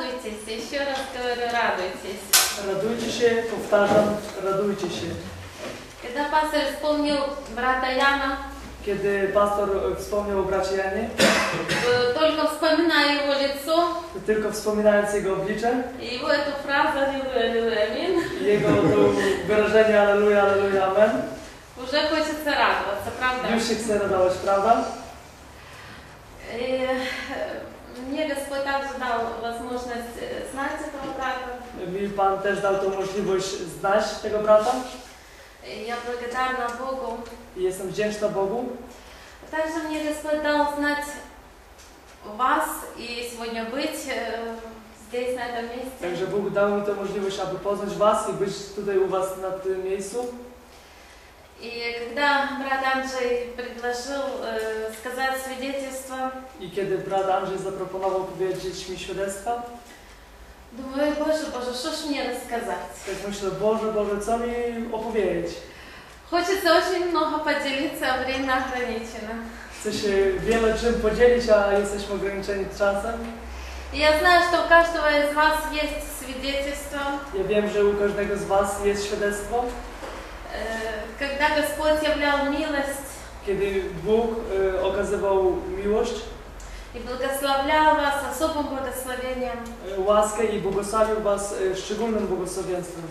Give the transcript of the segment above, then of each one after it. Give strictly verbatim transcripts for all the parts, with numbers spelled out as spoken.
Радуйтесь, еще раз говорю, радуйтесь. Radujcie się, powtarzam, radujcie się. Когда пастор вспомнил брата Яна, Kiedy pastor wspomniał o bracie Janie, только вспоминая его лицо, tylko wspominając jego oblicze, и его эту фразу «Аллилуйя, аллилуйя, аминь», jego to wyrażenie Alleluja, Alleluja, Amen, уже хочется радоваться, правда? już się chce radować, prawda? И мне Господь также дал возможность знать этого брата. Mi Pan też dał tą możliwość znać tego brata И я благодарна Богу. i jestem wdzięczna Bogu. Также мне Господь дал знать вас и сегодня быть здесь, на этом месте. Także Bóg dał mi tę możliwość, aby poznać Was i być tutaj u Was na tym miejscu. И когда брат Анджей предложил э, сказать свидетельство, I kiedy brat Andrzej zaproponował powiedzieć mi świadectwa, думаю, Боже, Боже, что ж мне рассказать? tak myślę, Boże, Boże, co mi opowiedzieć? Хочется очень много поделиться, а время ограничено. Chcę się wiele czym podzielić, a jesteśmy ograniczeni czasem. И я знаю, что у каждого из вас есть свидетельство. Ja wiem, że u każdego z Was jest świadectwo, Когда Господь являл милость kiedy Bóg y, okazywał miłość, и благословлял вас особым благословением. y, łaskę i błogosławił Was y, szczególnym błogosławieństwem.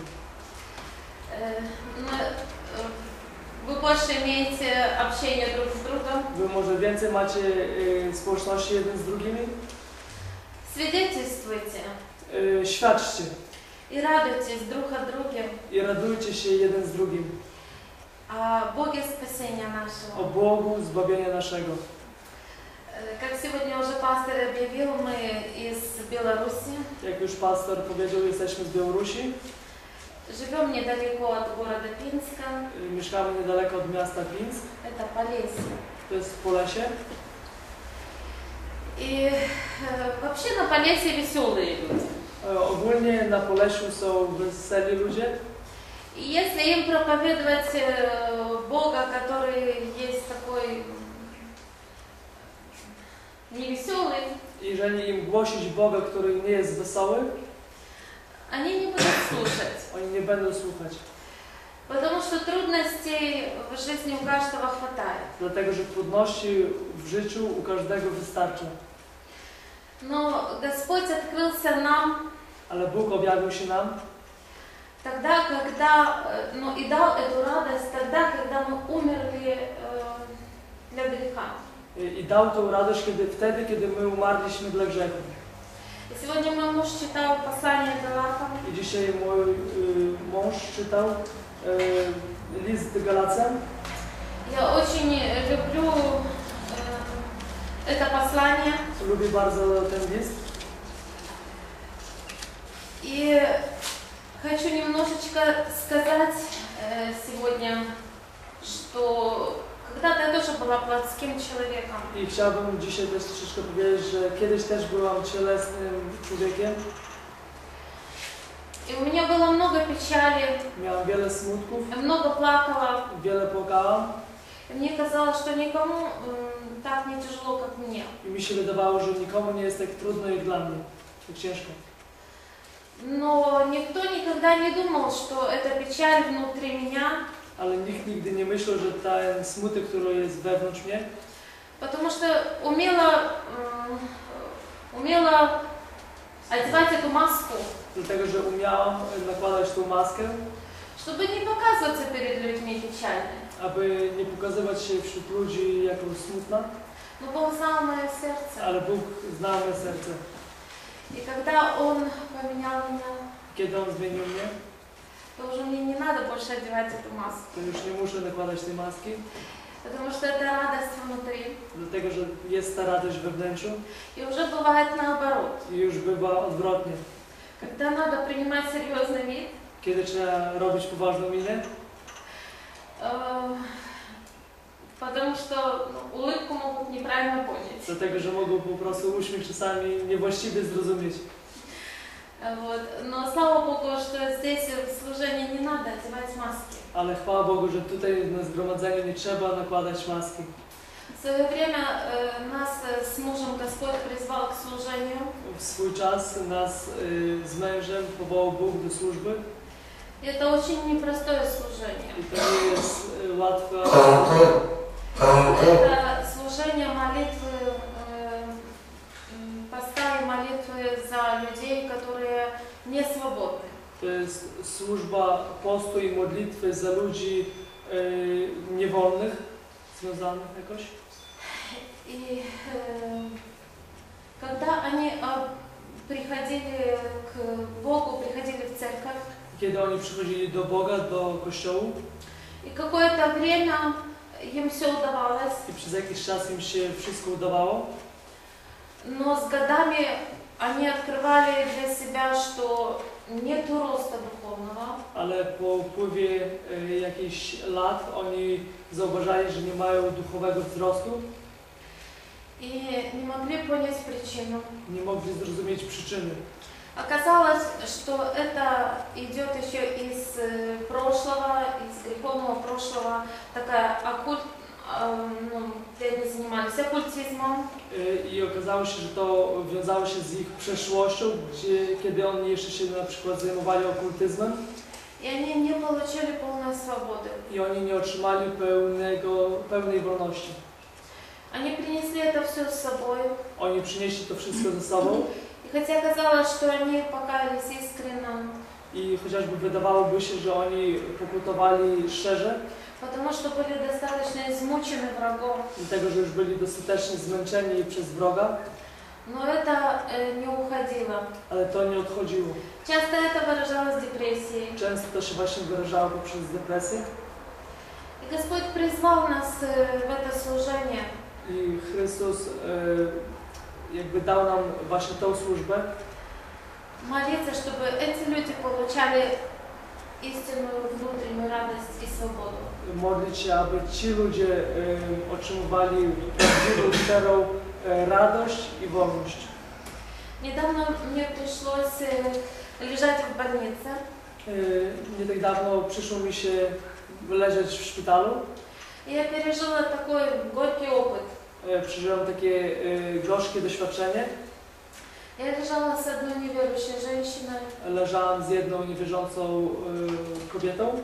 Вы больше имеете общение друг с другом. Wy może więcej macie y, społeczności jeden z drugimi. Свидетельствуйте. Y, świadczcie И радуйтесь друг о друге. i radujcie się jeden z drugim О Боге спасения нашего. o Bogu zbawienia naszego. Как сегодня уже пастор объявил, мы из Беларуси. Jak już pastor powiedział, jesteśmy z Białorusi. Живем недалеко от города Пинска. Y, mieszkamy niedaleko od miasta Pinsk. Это Полесье. To jest w Polesie. И э, вообще на Полесье веселые люди. Y, ogólnie na Polesiu są weseli ludzie. И если им проповедовать э, Бога, который есть такой невеселый, Jeżeli im głosić Boga, który nie jest wesoły, они не будут слушать. oni nie będą słuchać. Потому что трудностей в жизни у каждого хватает. Dlatego, że trudności w życiu u każdego wystarcza. Но Господь открылся нам Ale Bóg objawił się nam тогда, когда, ну и дал эту радость тогда, когда мы умерли э, для греха. i, i dał tą radość kiedy, wtedy, kiedy my umarliśmy dla grzechu. И сегодня мой муж читал послание Галатам. I dzisiaj mój y, mąż czytał y, list Galacjan. Я очень люблю э, это послание. Lubię bardzo ten list. И хочу немножечко сказать э, сегодня, что когда-то я тоже была плотским человеком. I chciałbym dzisiaj też troszeczkę powiedzieć, że kiedyś też byłam cielesnym człowiekiem. И у меня было много печали, Miałam wiele smutków, много плакала. wiele płakałam. И мне казалось, что никому м, так не тяжело, как мне. I mi się wydawało, że nikomu nie jest tak trudno jak dla mnie, tak ciężko. Но никто никогда не думал, что эта печаль внутри меня, Ale nikt nigdy nie myślał, że ten smutek, który jest wewnątrz mnie, потому что умела, м, умела одевать эту маску, dlatego, że umiałam nakładać tą maskę, чтобы не показываться перед людьми печальной. aby nie pokazywać się wśród ludzi jako smutna, Но Бог знал мое сердце. ale Bóg zna moje serce. И когда Он поменял меня, Kiedy On zmienił mnie, то уже мне не надо больше одевать эту маску, to już nie muszę nakładać tej maski, потому что это радость внутри. dlatego, że jest ta radość we wnętrzu И уже бывает наоборот. i już bywa odwrotnie. Когда надо принимать серьезный вид, Kiedy trzeba robić poważną minę, э, потому что ну, улыбку могут неправильно понять. dlatego, że mogą po prostu uśmiech czasami niewłaściwie zrozumieć. Вот. Но слава Богу, что здесь в служении не надо одевать маски. Ale chwała Bogu, że tutaj na zgromadzeniu nie trzeba nakładać maski. В свое время э, нас э, с мужем Господь призвал к служению. W swój czas nas y, z mężem powołał Bóg do służby. И это очень непростое служение. I to nie jest y, łatwe. Это служение молитвы, э, м, поста и молитвы за людей, которые не свободны. To jest służba postu i modlitwy za ludzi y, niewolnych, związanych jakoś. И э, когда они э, приходили к Богу, приходили в церковь, Kiedy oni przychodzili do Boga, do kościołu и какое-то время им все удавалось, i przez jakiś czas im się wszystko udawało, но с годами они открывали для себя, что нет роста духовного, ale po upływie y, jakichś lat oni zauważali, że nie mają duchowego wzrostu, и не могли понять причину. nie mogli zrozumieć przyczyny. Оказалось, что это идет еще из э, прошлого, из греховного прошлого, такая оккульт, э, ну, где они занимались оккультизмом. Y, I okazało się, że to wiązało się z ich przeszłością, gdzie, kiedy oni jeszcze się na przykład zajmowali okultyzmem И они не получили полной свободы. i oni nie otrzymali pełnego, pełnej wolności. Они принесли это все с собой. Oni przynieśli to wszystko ze sobą И хотя казалось, что они покаялись искренне, i chociażby wydawałoby się, że oni pokutowali szczerze, потому что были достаточно измучены врагом, dlatego że już byli dostatecznie zmęczeni przez wroga, но это э, не уходило. ale to nie odchodziło. Часто это выражалось депрессией. Często to się właśnie wyrażało poprzez depresję И Господь призвал нас э, в это служение. i Chrystus e, jakby dał nam właśnie tą służbę, Молиться, чтобы эти люди получали истинную внутреннюю радость и свободу. modlić się, aby ci ludzie e, otrzymywali prawdziwą, szczerą e, radość i wolność. Недавно мне пришлось э, лежать в больнице. E, nie tak dawno przyszło mi się leżeć w szpitalu. И я пережила такой горький опыт. E, przeżyłem takie e, gorzkie doświadczenie. Я лежала с одной неверующей женщиной. Leżałem z jedną niewierzącą e, kobietą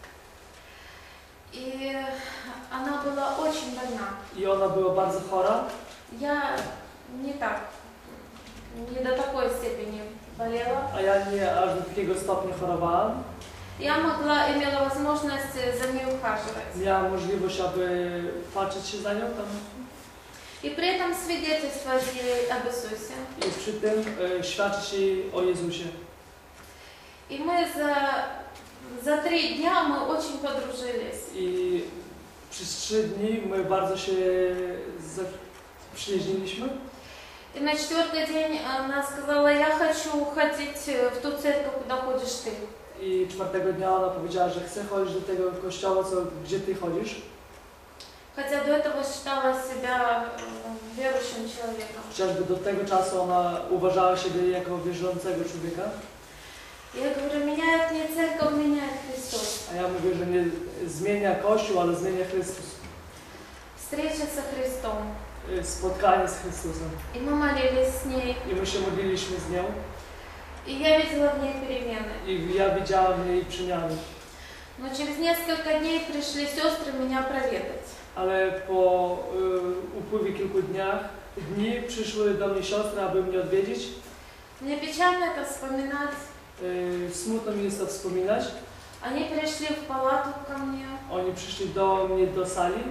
И она была очень больна. i ona była bardzo chora. Я не так, не до такой степени болела. A ja nie aż do takiego stopnia chorowałam. Я могла, имела возможность за ней ухаживать. Miałam możliwość, aby patrzeć się za nią tam И при этом свидетельствовать ей об Иисусе. i przy tym e, świadczyć jej o Jezusie. И мы за, за три дня мы очень подружились. I przez trzy dni my bardzo się zaprzyjaźniliśmy. И на четвертый день она сказала: я хочу ходить в ту церковь, куда ходишь ты. I czwartego dnia ona powiedziała, że chce chodzić do tego kościoła, co, gdzie ty chodzisz. Хотя до этого считала себя верующим человеком. Chociażby do tego czasu ona uważała siebie jako wierzącego człowieka. Я говорю, меняет не церковь, меняет Христос. A ja mówię, że nie zmienia Kościół, ale zmienia Chrystus. Встреча со Христом. Spotkanie z Chrystusem. И мы молились с ней. I my się modliliśmy z nią. И я видела в ней перемены. I ja widziałam w niej przemiany. Но через несколько дней пришли сестры меня проведать. Ale po y, upływie kilku dniach, dni przyszły do mnie siostry, aby mnie odwiedzić. Мне печально это вспоминать. Y, smutno mi jest to wspominać. Они пришли в палату ко мне. Oni przyszli do mnie do sali.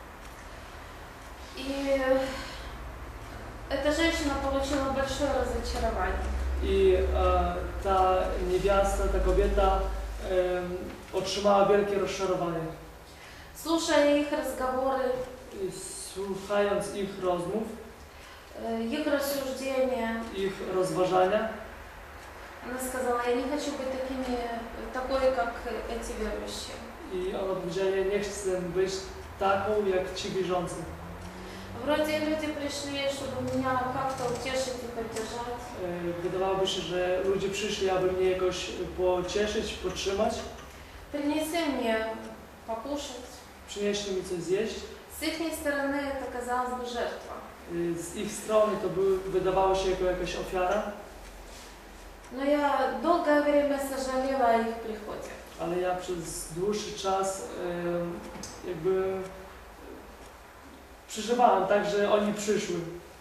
И эта женщина получила большое разочарование. I e, ta niewiasta, ta kobieta e, otrzymała wielkie rozczarowanie. Слушая их разговоры, I słuchając ich rozmów, их рассуждения, ich rozważania, она сказала: я не хочу быть такими, такой, как эти верующие. i ona powiedziała, ja nie chcę być taką jak ci wierzący. Вроде люди пришли, чтобы меня как-то утешить и поддержать. E, wydawałoby się, że ludzie przyszli, aby mnie jakoś pocieszyć, podtrzymać. Принесли мне покушать, Przynieśli mi coś zjeść, С их стороны это казалось бы жертва. Z ich strony to był, wydawało się jako jakaś ofiara, Но я долгое время сожалела о их приходе. ale ja przez dłuższy czas e, jakby przeżywałem tak, że oni przyszły.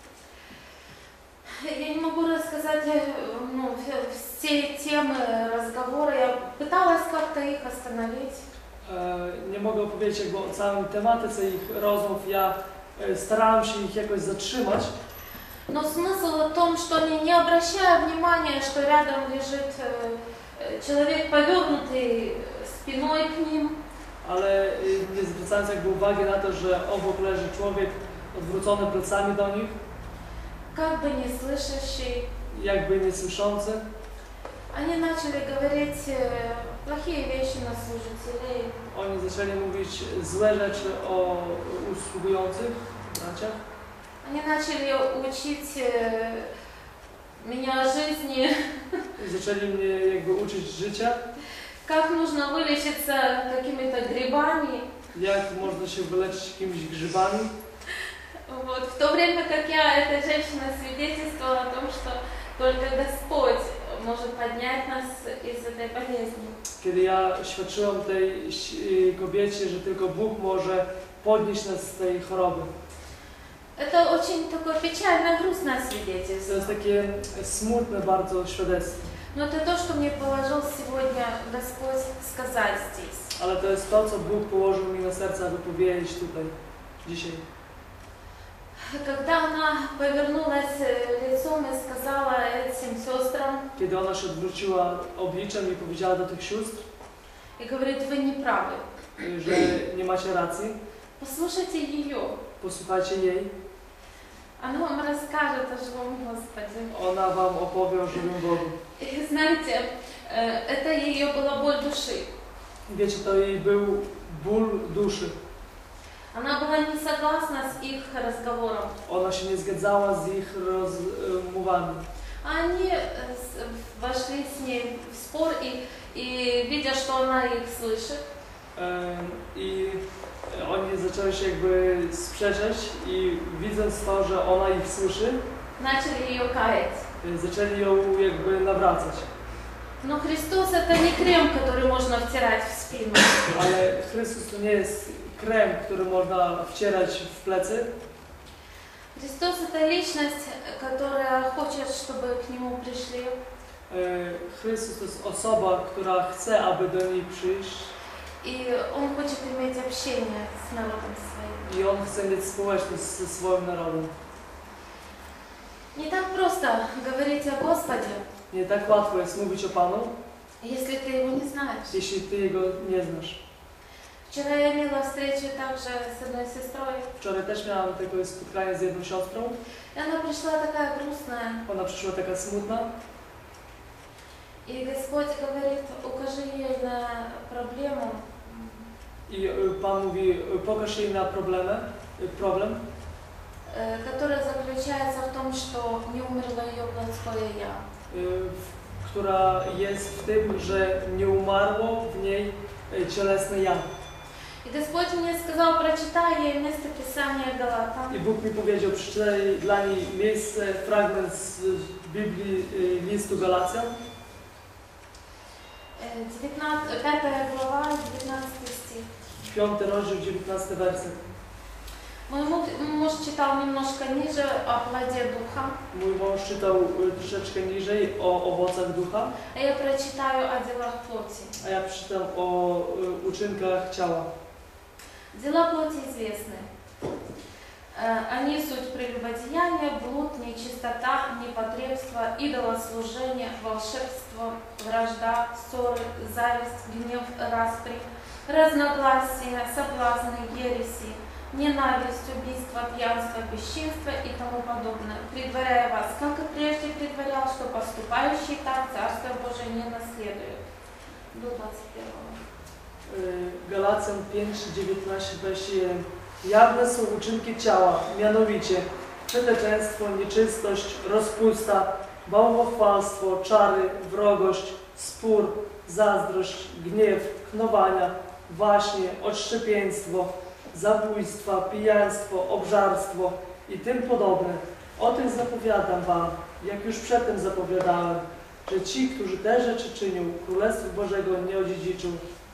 Я не могу рассказать ну, все темы разговора. Я пыталась как-то их остановить. E, nie mogę opowiedzieć jakby o całym tematyce ich rozmów. Ja e, starałem się ich jakoś zatrzymać. Но смысл в том, что они, не обращая внимания, что рядом лежит человек, повернутый спиной к ним, Ale nie zwracając jakby uwagi na to, że obok leży człowiek odwrócony plecami do nich, как бы не слышащий, jakby niesłyszący, они начали говорить плохие вещи на служителей. oni zaczęli mówić złe rzeczy o usługujących braciach. Они начали учить меня жизни, Zaczęli mnie jakby uczyć życia, как нужно вылечиться какими-то грибами. jak można się wyleczyć jakimiś grzybami. Вот. В то время как я, эта женщина, свидетельствовала о том, что только Господь может поднять нас из этой болезни. Kiedy ja świadczyłem tej kobiecie, że tylko Bóg może podnieść nas z tej choroby. Это очень такое печальное, грустное To свидетельство. jest takie smutne bardzo świadectwo. Но это то, что мне положил сегодня Господь сказать здесь. Ale to jest to, co Bóg położył mi na serce, aby powiedzieć tutaj, dzisiaj. Когда она повернулась лицом и сказала этим сестрам, Kiedy ona się odwróciła obliczem i powiedziała do tych sióstr, и говорит, вы не правы. że nie macie racji, Послушайте ее. posłuchajcie jej, Она вам расскажет о живом Господе. ona wam opowie o żywym Bogu. И знаете, это ее была боль души. Wiecie, to jej był ból duszy. Она была не согласна с их разговором. Ona się nie zgadzała z ich rozmowami. Они вошли с ней в спор, и, и видя, что она их слышит, I oni zaczęli się jakby sprzeczać i widząc to, że ona ich słyszy, начали ее каять. zaczęli ją jakby nawracać. Но Христос это не крем, который можно втирать в спину. Ale Chrystus to nie jest krem, który można wcierać w plecy. Христос это личность, которая хочет, чтобы к Нему пришли. Chrystus to jest osoba, która chce, aby do niej przyjść. И Он хочет иметь общение с народом своим. I On chce mieć społeczność ze swoim narodem. Не так просто говорить о Господе, Nie tak łatwo jest mówić o Panu, если ты Его не знаешь. jeśli Ty Jego nie znasz. Вчера я имела встречу также с одной сестрой. Wczoraj też miałam takie spotkanie z jedną siostrą. И она пришла такая грустная. Ona przyszła taka smutna. И Господь говорит, укажи ей на проблему. I Pan mówi, pokaż jej na problemę, problem, которая заключается в том, что не умерло ее плотское «я». która jest w tym, że nie umarło w niej cielesne ja. И Господь мне сказал, прочитай ей место Писания Галатам. I Bóg mi powiedział, przeczytaj dla niej miejsce, fragment z Biblii listu Galacjan. пятая глава, девятнадцатый стих. Piąty rozdział, dziewiętnasty werset. Мой муж читал немножко ниже о плоде духа. Mój mąż czytał troszeczkę niżej o owocach ducha, А я прочитаю о делах плоти. a ja przeczytam o uczynkach ciała. Дела плоти известны. Они суть прелюбодеяния, блуд, нечистота, непотребство, идолослужение, волшебство, вражда, ссоры, зависть, гнев, распри, разногласия, соблазны, ереси, ненависть, убийство, пьянство, бесчинство и тому подобное, предваряя вас, как и прежде предварял, что поступающий так Царство Божие не наследует. До двадцать первого. Galacjan pięć, dziewiętnaście, dwadzieścia jeden. Jawne są uczynki ciała, mianowicie przeteczeństwo, nieczystość, rozpusta, bałwochwalstwo, czary, wrogość, spór, zazdrość, gniew, knowania, waśnie, odszczepieństwo, zabójstwa, pijaństwo, obżarstwo i tym podobne. O tych zapowiadam wam, jak już przedtem zapowiadałem, że ci, którzy te rzeczy czynią, Królestwa Bożego nie odziedziczą.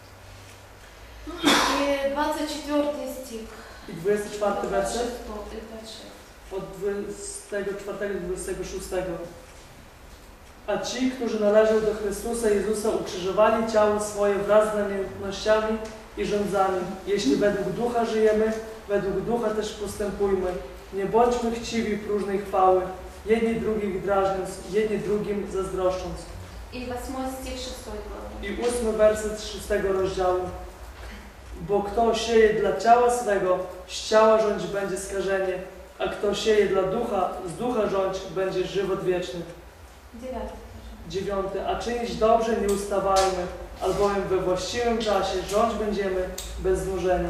И двадцать четвёртый стих. I dwudziesty czwarty werset И двадцать шесть. od dwudziestego czwartego do dwudziestego szóstego. A ci, którzy należą do Chrystusa Jezusa, ukrzyżowali ciało swoje wraz z namiętnościami i rządzami. Jeśli według Ducha żyjemy, według Ducha też postępujmy. Nie bądźmy chciwi próżnej chwały, jedni drugich drażniąc, jedni drugim zazdroszcząc. И восьмой стих шестой главы. I ósmy werset z szóstego rozdziału. Bo kto sieje dla ciała swego, z ciała rządź będzie skażenie, a kto sieje dla ducha, z ducha rządź będzie żywot wieczny. Девятый. Dziewiąty. A czynić dobrze nie ustawajmy, albowiem we właściwym czasie rządź będziemy bez znużenia.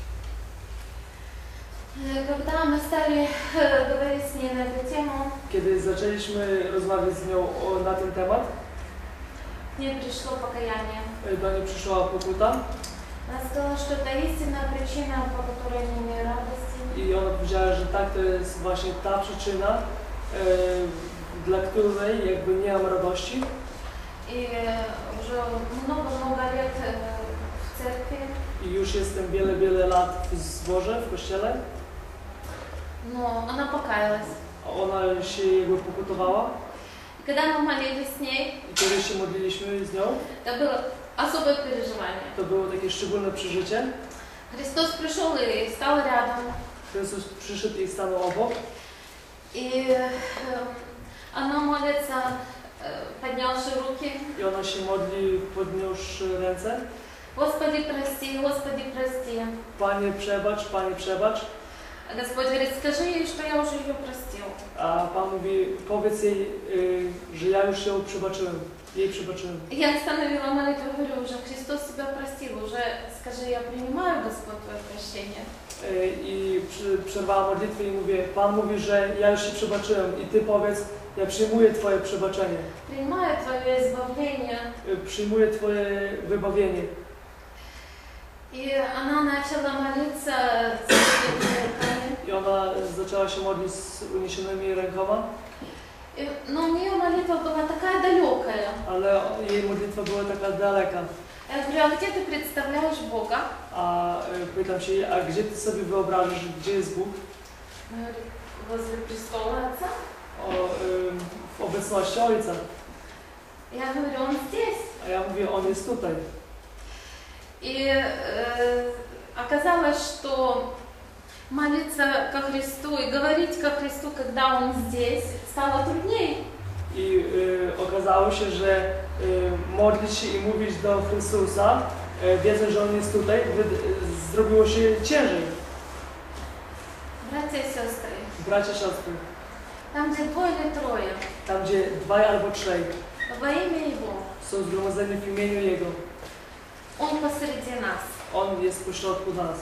Когда мы стали э, говорить с ней на эту тему, Kiedy zaczęliśmy rozmawiać z nią o, na ten temat, к ней пришло покаяние. do niej przyszła pokuta Она сказала, что это истинная причина, по которой я не имею радости. i ona powiedziała, że tak, to jest właśnie ta przyczyna, e, dla której jakby nie mam radości. И э, уже много-много лет э, в церкви, I już jestem wiele, wiele lat w zborze, w kościele. но она покаялась. A ona się jakby pokutowała. И когда мы молились с ней, I kiedy się modliliśmy z nią, это было особое переживание. to było takie szczególne przeżycie. Христос пришел и стал рядом. Chrystus przyszedł i stanął obok. И э, она молится, э, поднявши руки. I ona się modli, podniósłszy ręce. Господи, прости, Господи, прости. Panie przebacz, Panie przebacz. А Господь говорит, скажи ей, что я уже ее простил. A Pan mówi, powiedz jej, y, że ja już ją przebaczyłem. Jej przebaczyłem. Я остановила молитву, говорю, уже Христос тебя простил, уже скажи, я принимаю, Господь, твое прощение. Y, I przy, przerwała modlitwę i mówię, Pan mówi, że ja już się przebaczyłem. I Ty powiedz, ja przyjmuję Twoje przebaczenie. Принимаю твое избавление. Y, przyjmuję Twoje wybawienie. И она начала молиться с закрытыми руками. I ona zaczęła się modlić z uniesionymi rękoma, И, но у нее молитва была такая далекая. ale jej modlitwa była taka daleka. Я говорю, а где ты представляешь Бога? A y, pytam się jej, a gdzie Ty sobie wyobrażasz, gdzie jest Bóg? Она говорит, возле престола Отца. O, y, w obecności Ojca. Я говорю, Он здесь. A ja mówię, On jest tutaj. И э, оказалось, что молиться ко Христу и говорить ко Христу, когда Он здесь, стало труднее. I y, okazało się, że y, modlić się i mówić do Chrystusa, y, wiedząc, że On jest tutaj, wy, y, zrobiło się ciężej. Братья и сестры, Bracia, siostry, там, где двое или трое, tam gdzie dwaj albo trzej во имя Его, są zgromadzeni w imieniu Jego, Он посреди нас. On jest pośrodku nas.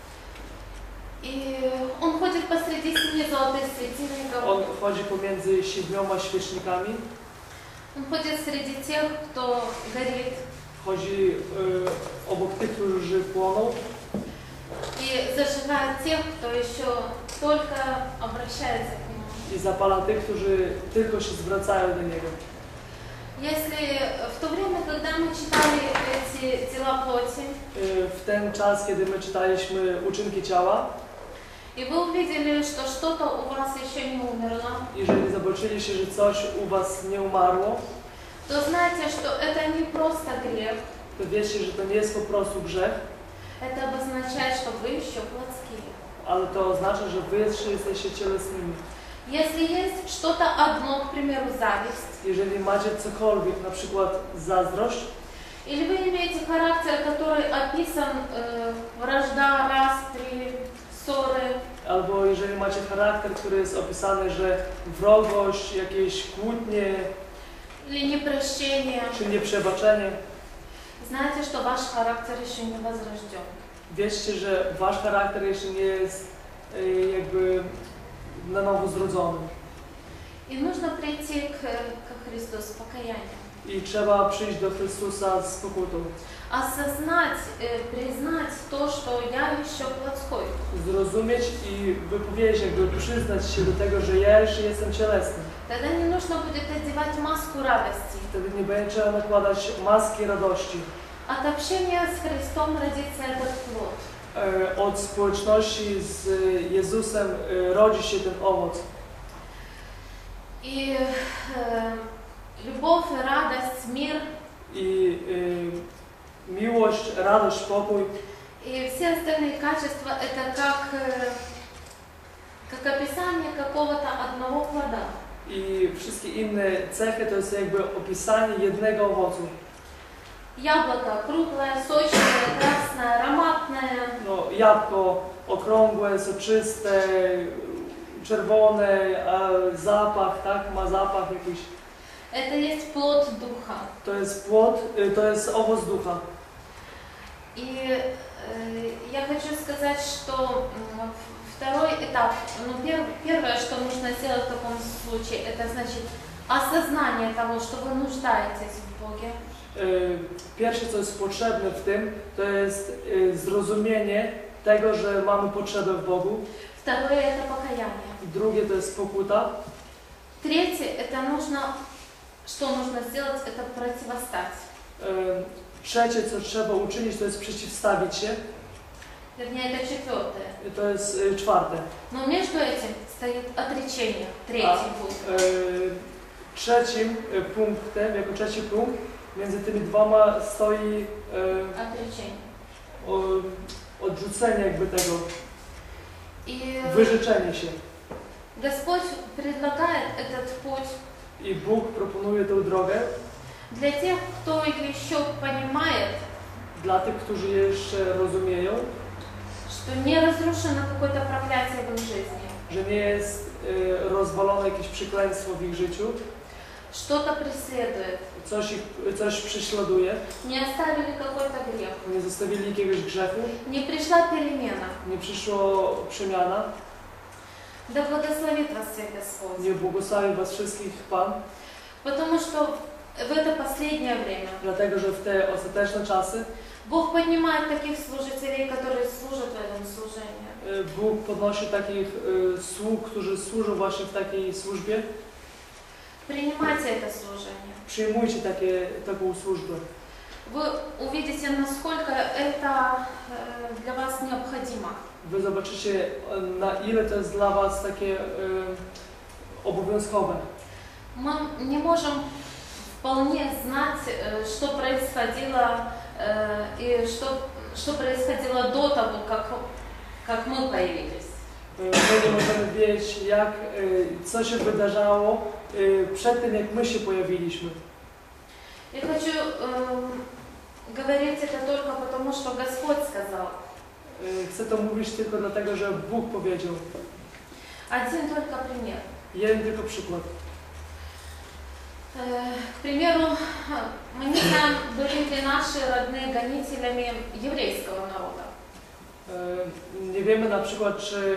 И Он ходит посреди семи золотых светильников. On chodzi pomiędzy siedmioma świecznikami, Он ходит среди тех, кто горит. chodzi y, obok tych, którzy płoną И зажигает тех, кто еще только обращается к Нему. i zapala tych, którzy tylko się zwracają do Niego. Если в то время, когда мы читали эти дела плоти, Y, w ten czas, kiedy my czytaliśmy uczynki ciała, и вы увидели, что что-то у вас еще не умерло, jeżeli zobaczyliście, że coś u was nie umarło, то знайте, что это не просто грех, to wiecie, że to nie jest po prostu grzech, это обозначает, что вы еще плотские. ale to oznacza, że wy jeszcze jesteście cielesnymi. Если есть что-то одно, к примеру, зависть, Jeżeli macie cokolwiek, na przykład zazdrość, или вы имеете характер, который описан э, вражда, распри, ссоры, albo jeżeli macie charakter, który jest opisany, że wrogość, jakieś kłótnie или непрощение, czy nieprzebaczenie, знайте, что ваш характер еще не возрожден. wiedzcie, że wasz charakter jeszcze nie jest y, jakby na nowo zrodzony. И нужно прийти к, ко Христу с покаянием. i trzeba przyjść do Chrystusa z pokutą. Осознать, э, признать то, что я еще плотской. Zrozumieć i wypowiedzieć, jakby przyznać się do tego, że ja jeszcze jestem cielesny. Тогда не нужно будет одевать маску радости. Wtedy nie będzie trzeba nakładać maski radości. От общения с Христом родится этот плод. E, Od społeczności z Jezusem e, rodzi się ten owoc. И э, любовь, радость, мир I e, miłość, radość, pokój и все остальные качества — это как, э, как описание какого-то одного плода. i wszystkie inne cechy to jest jakby opisanie jednego owocu. Яблоко круглое, сочное, красное, ароматное. No, jabłko okrągłe, soczyste, czerwone, a zapach, tak, ma zapach jakiś. Это есть плод Духа. To jest płod, y, to jest owoc ducha. И э, я хочу сказать, что м, второй этап, ну, пер- первое, что нужно сделать в таком случае, это значит осознание того, что вы нуждаетесь в Боге. Y, Pierwsze, co jest potrzebne w tym, to jest y, zrozumienie tego, że mamy potrzebę w Bogu. Второе — это покаяние. Drugie to jest pokuta. Третье — это нужно, что нужно сделать, это противостать. Y, Trzecie, co trzeba uczynić, to jest przeciwstawić się. Вернее, это четвертое. Y, To jest y, czwarte. Но между этим стоит отречение, A третий пункт. y, trzecim y, punktem, jako trzeci punkt, między tymi dwoma stoi y, Отречение. o, odrzucenie jakby tego, И wyrzeczenie się. Господь предлагает этот путь I Bóg proponuje tę drogę для тех, кто еще понимает, dla tych, którzy jeszcze rozumieją, что не разрушено какое-то проклятие в их жизни, że nie jest y, rozwalone jakieś przekleństwo w ich życiu, что-то преследует, coś ich, coś prześladuje, не оставили какой-то грех, nie zostawili jakiegoś grzechu, не пришла перемена. nie przyszła przemiana, Да благословит вас всех Господь. nie błogosławi was wszystkich Pan, Потому что в это последнее время dlatego, że w te ostateczne czasy Бог поднимает таких служителей, которые служат в этом служении. y, Bóg podnosi takich y, sług, którzy służą właśnie w takiej służbie. Принимайте это служение. Przyjmujcie takie, taką służbę. Вы увидите, насколько это э, для вас необходимо. Wy zobaczycie, na ile to jest dla was takie y, obowiązkowe. Мы не можем вполне знать, э, что происходило э, и что, что происходило до того, как, как мы появились. Y, My nie możemy wiedzieć, jak, y, co się wydarzało y, przed tym, jak my się pojawiliśmy. Я хочу э, говорить это только потому, что Господь сказал. Y, Chcę to mówić tylko dlatego, że Bóg powiedział. Один только пример. Jeden tylko przykład. Э, К примеру, мы не знаем, были ли наши родные гонителями еврейского народа. Y, Nie wiemy na przykład, czy y,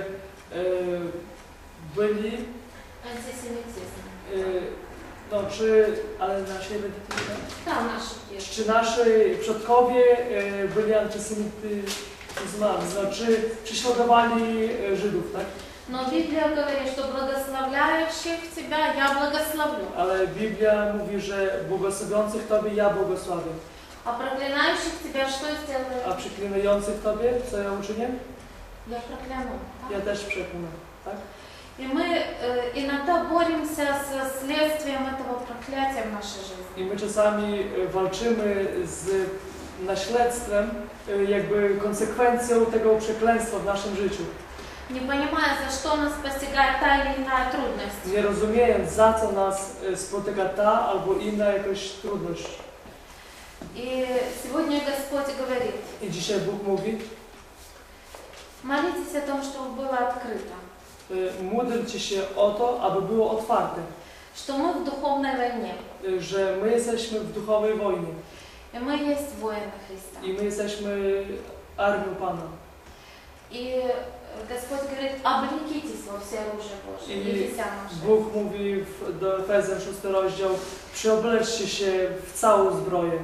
byli, Антисемитизм. y, no czy, ale nasi Да, наши предки. czy nasi przodkowie y, byli antysemityzmami, znaczy prześladowali y, Żydów, tak? Но Библия говорит, что благословляющих тебя я благословлю, Ale Biblia mówi, że błogosławiących Tobie ja błogosławię, а проклинающих тебя что a сделаю? przeklinających Tobie, co ja uczynię? Я прокляну. Ja też przeklnę, tak? И мы э, иногда боремся со следствием этого проклятия в нашей жизни. I my czasami y, walczymy z naśledztwem, y, jakby konsekwencją tego przekleństwa w naszym życiu. Не понимая, за что нас постигает та или иная трудность. Nie rozumiejąc, za co nas y, spotyka ta albo inna jakaś trudność. И сегодня Господь говорит, I dzisiaj Bóg mówi, молитесь о том, чтобы было открыто, y, módlcie się o to, aby było otwarte, что мы в духовной войне, y, że my jesteśmy w duchowej wojnie и мы есть воины Христа. i my jesteśmy armią Pana. И Господь говорит, облекитесь во все оружие Божие, I Ефесянам Bóg mówi w, do Efezjan szósty rozdział, przyobleczcie się w całą zbroję.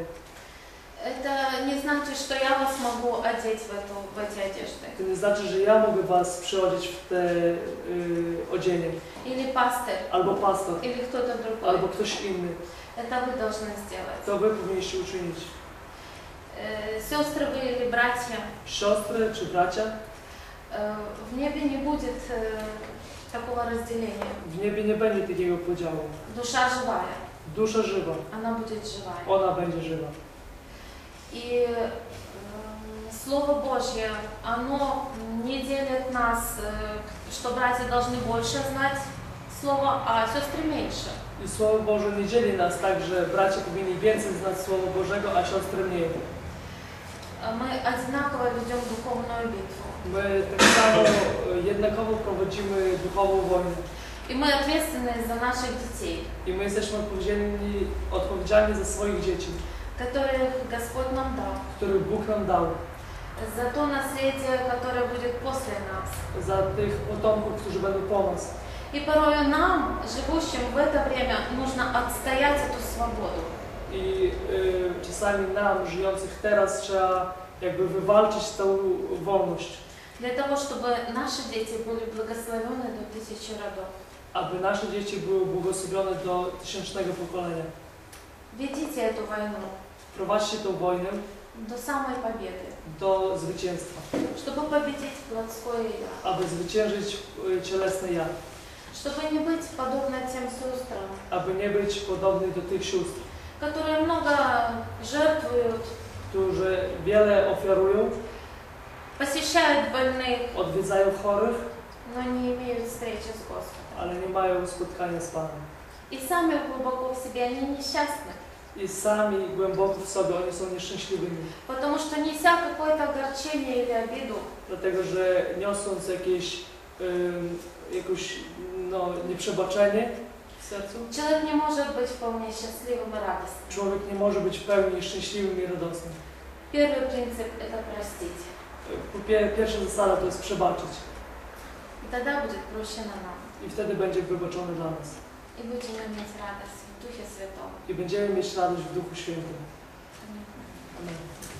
Это не значит, что я вас могу одеть в, эту, в эти одежды. To nie znaczy, że ja mogę was przyodzieć w te y, odzienie. Или пастырь, Albo pastor, или кто-то другой. albo ktoś inny. Это вы должны сделать. To wy powinniście uczynić. Э, Сестры вы или братья, Siostry czy bracia, э, в небе не будет э, такого разделения. w niebie nie będzie takiego podziału. Душа живая, Dusza żywa, она будет живая. ona będzie żywa. И э, Слово Божье, оно не делит нас, э, что братья должны больше знать Слово, а сестры меньше. I Słowo Boże nie dzieli nas tak, że bracia powinni więcej znać Słowo Bożego, a siostry mniej. Мы одинаково ведем духовную битву. My tak samo jednakowo prowadzimy duchową wojnę. И мы ответственны за наших детей, I my jesteśmy odpowiedzialni, odpowiedzialni za swoich dzieci, которых Господь нам дал, które Bóg nam dał. за то наследие, которое будет после нас. Za tych potomków, którzy będą po nas. И порой нам, живущим в это время, нужно отстоять эту свободу. I y, czasami nam, żyjących teraz, trzeba jakby wywalczyć tę wolność, Для того, чтобы наши дети были благословены до тысячи родов. aby nasze dzieci były błogosławione do tysięcznego pokolenia. Ведите эту войну Prowadźcie tę wojnę до самой победы, do zwycięstwa, чтобы победить плотское «я», aby zwyciężyć y, cielesne ja, чтобы не быть подобно тем сестрам, aby nie być podobny do tych sióstr, которые много жертвуют, którzy wiele ofiarują, посещают больных, odwiedzają chorych, но не имеют встречи с Господом. ale nie mają spotkania z Panem. И сами глубоко в себе они несчастны, I sami głęboko w sobie oni są nieszczęśliwymi, потому что неся какое-то огорчение или обиду, dlatego że niosąc jakieś ym, jakieś no, nieprzebaczenie w sercu, человек не может быть вполне счастливым и радостным. człowiek nie może być w pełni szczęśliwym i radosnym. Первый принцип – это простить. Po pie- Pierwsza zasada to jest przebaczyć И тогда будет прощено нам. i wtedy będzie wybaczony dla nas. И будем иметь радость в Духе Святом. I będziemy mieć radość w Duchu Świętym. Аминь. Amen.